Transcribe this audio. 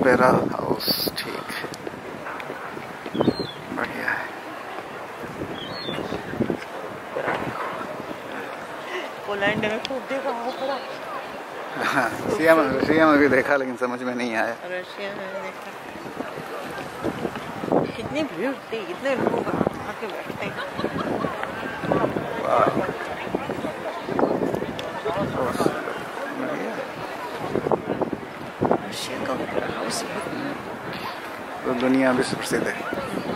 Opera house, ठीक, बढ़िया है। पोलैंड में खूब देखा ओपेरा। हाँ, रशिया में भी देखा लेकिन समझ में नहीं आया। रशिया में देखा, कितनी भीड़ थी, कितने लोग आके बैठते हैं। रशिया का ओपेरा हाउस तो दुनिया विश्व प्रसिद्ध है।